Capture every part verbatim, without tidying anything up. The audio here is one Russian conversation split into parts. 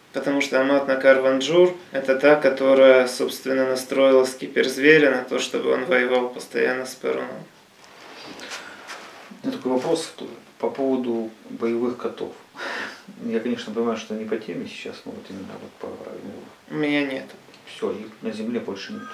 Потому что Амат Накар Ванджур – это та, которая, собственно, настроила скиперзверя на то, чтобы он воевал постоянно с Перуном. У меня такой вопрос по поводу боевых котов. Я, конечно, понимаю, что не по теме сейчас, но вот именно вот по... У меня нет. Все, их на земле больше нет.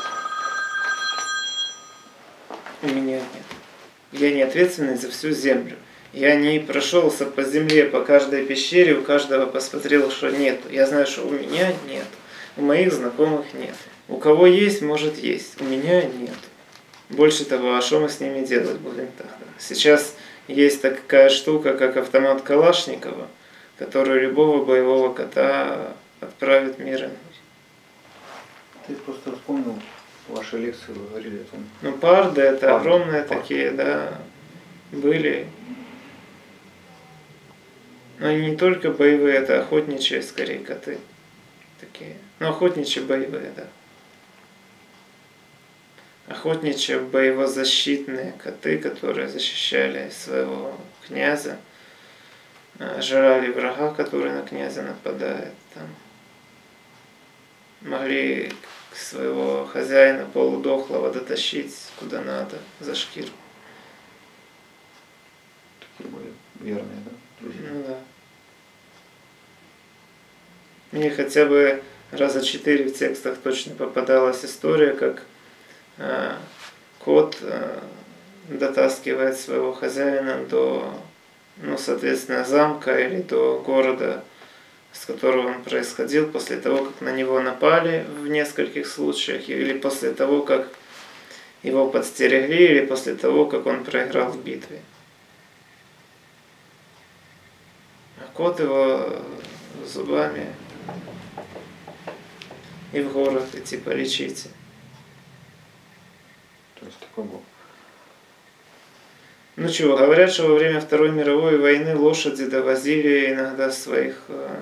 У меня нет. Я не ответственный за всю землю. Я не прошелся по земле, по каждой пещере, у каждого посмотрел, что нет. Я знаю, что у меня нет. У моих знакомых нет. У кого есть, может есть. У меня нет. Больше того, а что мы с ними делать будем тогда? Сейчас есть такая штука, как автомат Калашникова, который любого боевого кота отправит в мир иной. Ты просто вспомнил ваши лекции, вы говорили о том. Ну, парды это Парды, огромные парды. такие, да, были. Но они не только боевые, это охотничьи, скорее, коты. Такие. Ну, охотничьи боевые, да. Охотничьи боевозащитные коты, которые защищали своего князя, жрали врага, который на князя нападает. Там. Могли своего хозяина полудохлого дотащить куда надо, за шкирку. Такие были верные, да, друзья? Ну да. Мне хотя бы раза четыре в текстах точно попадалась история, как э, кот э, дотаскивает своего хозяина до, ну, соответственно, замка или до города, с которого он происходил, после того, как на него напали в нескольких случаях, или после того, как его подстерегли, или после того, как он проиграл в битве. А кот его зубами и в город, и типа лечите. То есть такой был. Ну чего, говорят, что во время Второй мировой войны лошади довозили иногда своих э,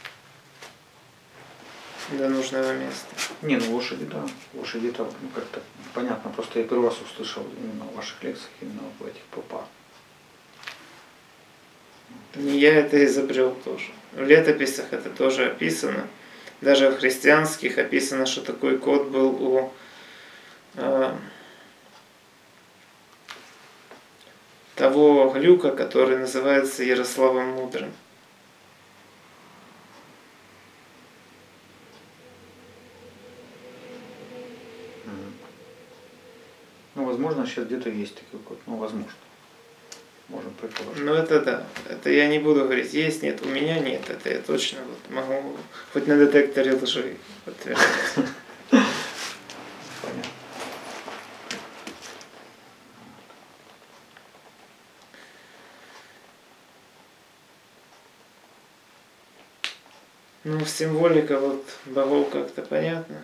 до нужного места. Не, ну лошади, да. Лошади это ну, как-то понятно. Просто я первый раз услышал именно в ваших лекциях, именно в этих попах. Не я это изобрел тоже. В летописях это тоже описано. Даже в христианских описано, что такой кот был у э, того глюка, который называется Ярославом Мудрым. Ну, возможно, сейчас где-то есть такой код. Ну, возможно. Можем предположить. Ну, это да. Это я не буду говорить, есть, нет. У меня нет. Это я точно вот могу хоть на детекторе лжи подтвердить. Понятно. Ну, символика вот богов как-то понятна.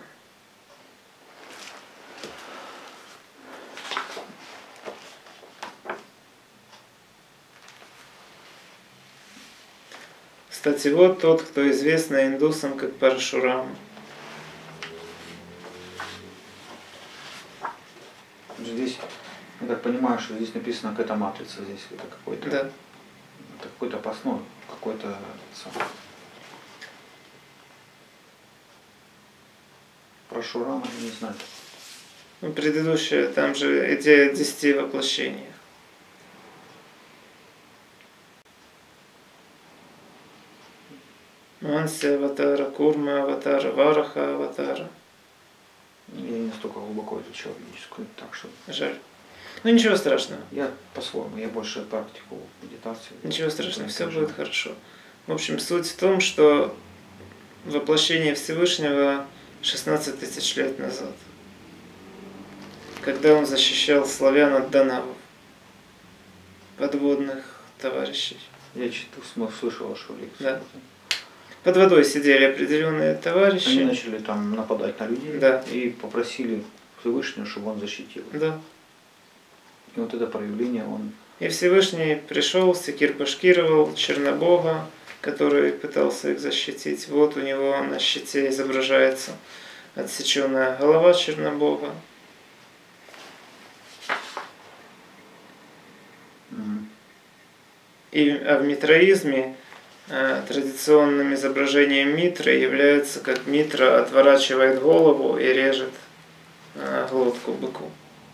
Кстати, вот тот, кто известен индусам как Парашурама. Здесь, я так понимаю, что здесь написано какая-то матрица. Здесь это какой-то, Да. это какой-то опасной, какой-то сам. Парашурама, не знаю. Ну, предыдущая, там же идея десяти воплощений. Манси аватара, Курма аватара, Вараха аватара. Я не настолько глубоко изучал ведическую, так что... Жаль. Ну ничего страшного. Я по-своему, я больше практику медитации. Ничего страшного, все будет хорошо. В общем, суть в том, что воплощение Всевышнего шестнадцать тысяч лет назад, когда он защищал славян от данавов, подводных товарищей. Я слышал вашу лекцию. Да. Под водой сидели определенные товарищи. Они начали там нападать на людей, да, и попросили Всевышнего, чтобы он защитил. Да. И вот это проявление он... И Всевышний пришел, секир пашкировал Чернобога, который пытался их защитить. Вот у него на щите изображается отсеченная голова Чернобога. Mm. И, а в митраизме традиционным изображением Митры является, как Митра отворачивает голову и режет глотку быку.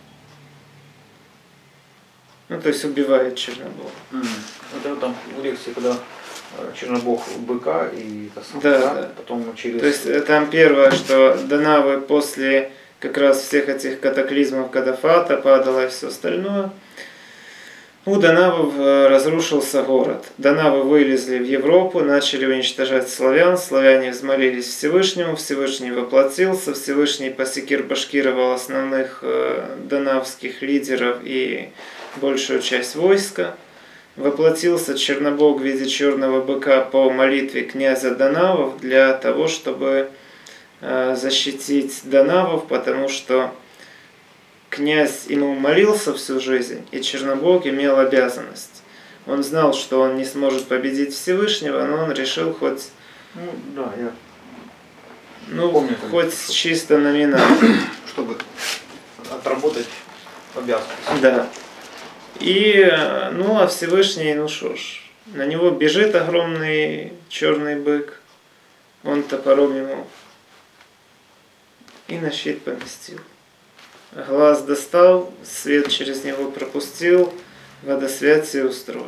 Ну, то есть убивает Чернобога. Mm. Это там в лекции, когда Чернобог быка и это сам, да, да, да. Потом через... То есть там первое, что Данавы после как раз всех этих катаклизмов Кадафата падало и все остальное. У Данавов разрушился город. Данавы вылезли в Европу, начали уничтожать славян. Славяне взмолились Всевышнему, Всевышний воплотился, Всевышний посекир-башкировал основных данавских лидеров и большую часть войска. Воплотился Чернобог в виде черного быка по молитве князя Данавов для того, чтобы защитить Данавов, потому что князь ему молился всю жизнь, и Чернобог имел обязанность. Он знал, что он не сможет победить Всевышнего, но он решил хоть, ну, да, я ну, помню, хоть что... чисто номинально. Чтобы отработать обязанность. Да. И, ну, а Всевышний, ну что ж, на него бежит огромный черный бык, он топором ему и на щит поместил. Глаз достал, свет через него пропустил, водосвятие устроил.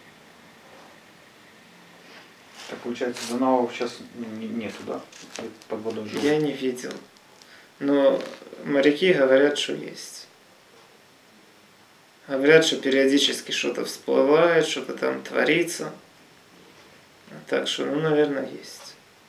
Так получается, Данавов сейчас нету, да? Под водой живут. Я не видел. Но моряки говорят, что есть. Говорят, что периодически что-то всплывает, что-то там творится. Так что, ну, наверное, есть.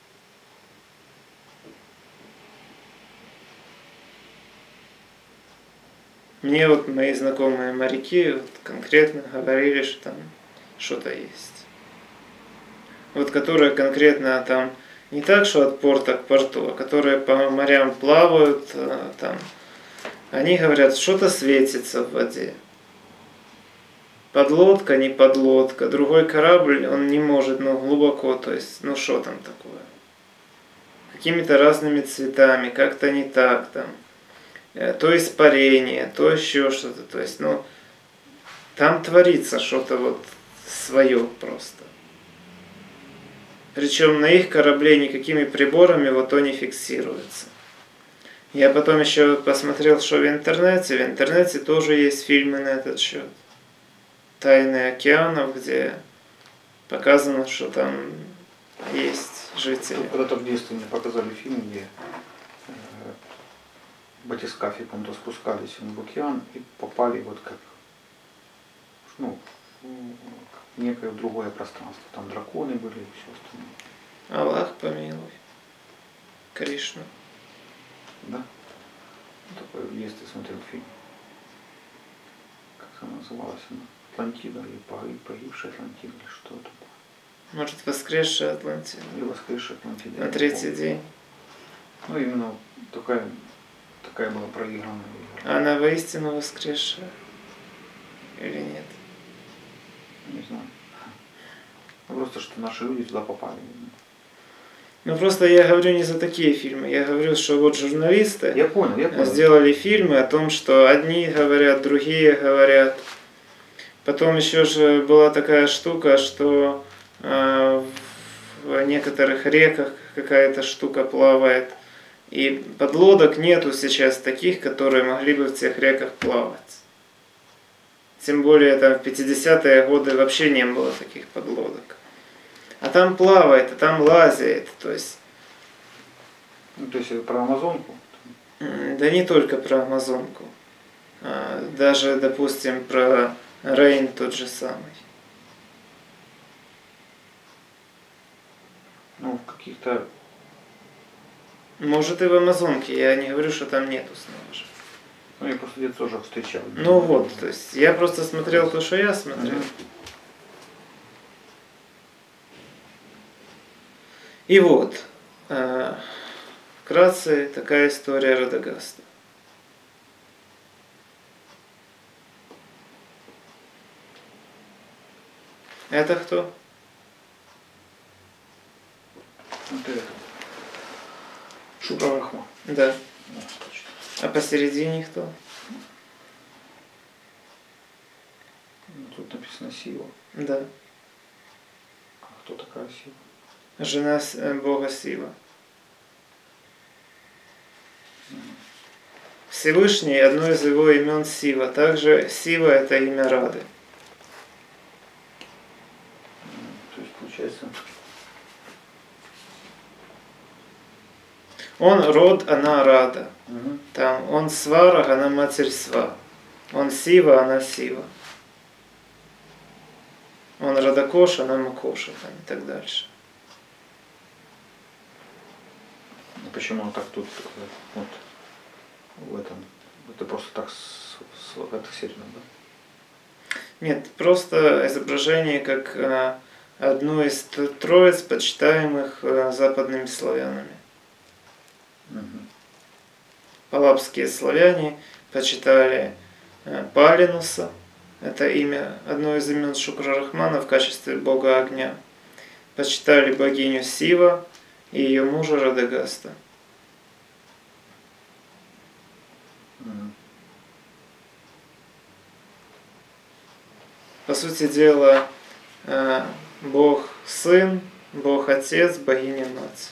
Мне вот мои знакомые моряки вот конкретно говорили, что там что-то есть. Вот которые конкретно там не так, что от порта к порту, а которые по морям плавают, там, они говорят, что-то светится в воде. Подлодка, не подлодка, другой корабль, он не может, ну, глубоко, то есть, ну, что там такое? Какими-то разными цветами, как-то не так там. То испарение, то еще что-то. То есть, ну, там творится что-то вот свое просто. Причем на их корабле никакими приборами вот то не фиксируется. Я потом еще посмотрел, что в интернете. В интернете тоже есть фильмы на этот счет. «Тайны океанов», где показано, что там есть жители. Когда-то в детстве мне показали фильм, где батискафе кому-то спускались в океан и попали вот как, ну, в некое другое пространство. Там драконы были и все остальное. Аллах помилуй. Кришна. Да? Такой в детстве смотрел фильм. Как она называлась? Она? Атлантида или погибшая Атлантида или что это? Может, воскресшая Атлантида? Или воскресшая Атлантида. На третий день. Ну, именно такая, такая была проигранная игра. А она воистину воскресшая? Или нет? Не знаю. Ну, просто, что наши люди туда попали. Ну, просто я говорю не за такие фильмы. Я говорю, что вот журналисты я понял, я понял. сделали фильмы о том, что одни говорят, другие говорят. Потом еще же была такая штука, что э, в некоторых реках какая-то штука плавает. И подлодок нету сейчас таких, которые могли бы в тех реках плавать. Тем более там в пятидесятые годы вообще не было таких подлодок. А там плавает, а там лазит. То есть... Ну, то есть это про Амазонку? Да не только про Амазонку. А даже, допустим, про Рейн тот же самый. Ну, в каких-то... Может и в Амазонке. Я не говорю, что там нету снова же. Ну, я просто где-то тоже встречал. Ну вот, то есть я просто смотрел то, что я смотрел. Mm-hmm. И вот, э, вкратце такая история Радагаста. Это кто? Это это. Шура Рахман. Да. Да, точно. А посередине кто? Тут написано Сила. Да. А Кто такая Сива? Жена с- э, бога Сива. Всевышний, одно из его имен Сива. Также Сива это имя Рады. То есть получается, Он род, она Рада. угу. Там он Сварог, она матерь Сва. Он Сива, она Сива. Он Радакош, она Макоша, там, и так дальше. Почему он так тут э, вот в этом? Это просто так с, с, это серьезно, да? Нет, просто изображение как э, одну из т- троиц, почитаемых э, западными славянами. Угу. Палапские славяне почитали э, Палинуса, это имя, одно из имен Шукра-Рахмана в качестве бога огня. Почитали богиню Сива и ее мужа Радагаста. Угу. По сути дела, э, бог Сын, бог Отец, богиня Мать.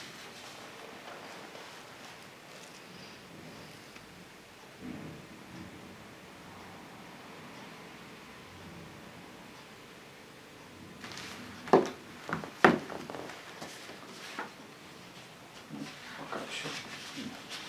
Пока все.